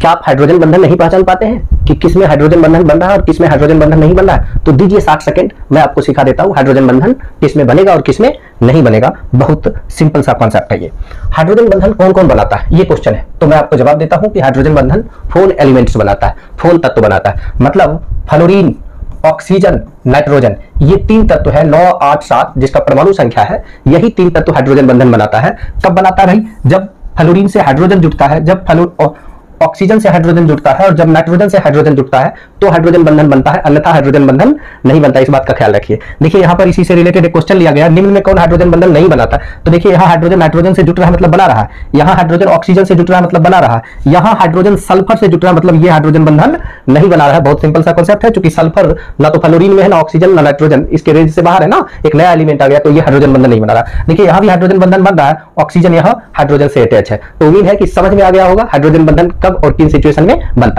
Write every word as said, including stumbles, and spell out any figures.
क्या आप हाइड्रोजन बंधन नहीं पहचान पाते हैं कि किस में हाइड्रोजन बंधन बन रहा है और किस में हाइड्रोजन बंधन नहीं बन रहा है? तो दीजिए साठ सेकंड, मैं आपको सिखा देता हूं हाइड्रोजन बंधन किस में बनेगा और किस में नहीं बनेगा। बहुत सिंपल सा कॉन्सेप्ट है ये। हाइड्रोजन बंधन कौन कौन बनाता है, ये क्वेश्चन है, तो मैं आपको जवाब देता हूं कि हाइड्रोजन बंधन फोर एलिमेंट्स बनाता है, फोर तत्व बनाता है। मतलब फ्लोरीन, ऑक्सीजन, नाइट्रोजन, ये तीन तत्व है, नौ आठ सात जिसका परमाणु संख्या है, यही तीन तत्व हाइड्रोजन बंधन बनाता है। कब बनाता है भाई? जब फ्लोरीन से हाइड्रोजन जुड़ता है, जब फ्लो ऑक्सीजन से हाइड्रोजन जुड़ता है और जब नाइट्रोजन से हाइड्रोजन जुड़ता है तो हाइड्रोजन बंधन बनता है, अन्यथा हाइड्रोजन बंधन नहीं बनता। इस बात का ख्याल रखिए। देखिए यहाँ पर इसी से रिलेटेड एक क्वेश्चन लिया गया, निम्न में कौन हाइड्रोजन बंधन नहीं बनाता? तो देखिए यहाँ हाइड्रोजन नाइट्रोजन से जुड़ रहा है मतलब बना रहा है, यहाँ हाइड्रोजन ऑक्सीजन से जुड़ रहा है मतलब बना रहा है, यहाँ हाइड्रोजन सल्फर से जुड़ रहा है मतलब ये हाइड्रोजन बंधन नहीं बना रहा है। बहुत सिंपल सा कॉन्सेप्ट है, क्योंकि सल्फर ना तो फ्लोरीन में है ना ऑक्सीजन ना नाइट्रोजन, इसके रेंज से बाहर है ना, एक नया एलिमेंट आ गया, तो ये हाइड्रोजन बंधन नहीं बना रहा। देखिए यहाँ भी हाइड्रोजन बंधन बन रहा है, ऑक्सीजन यहाँ हाइड्रोजन से अटैच है। तो उम्मीद है कि समझ में आ गया होगा हाइड्रोजन बंधन कब और किन सिचुएशन में बनता है।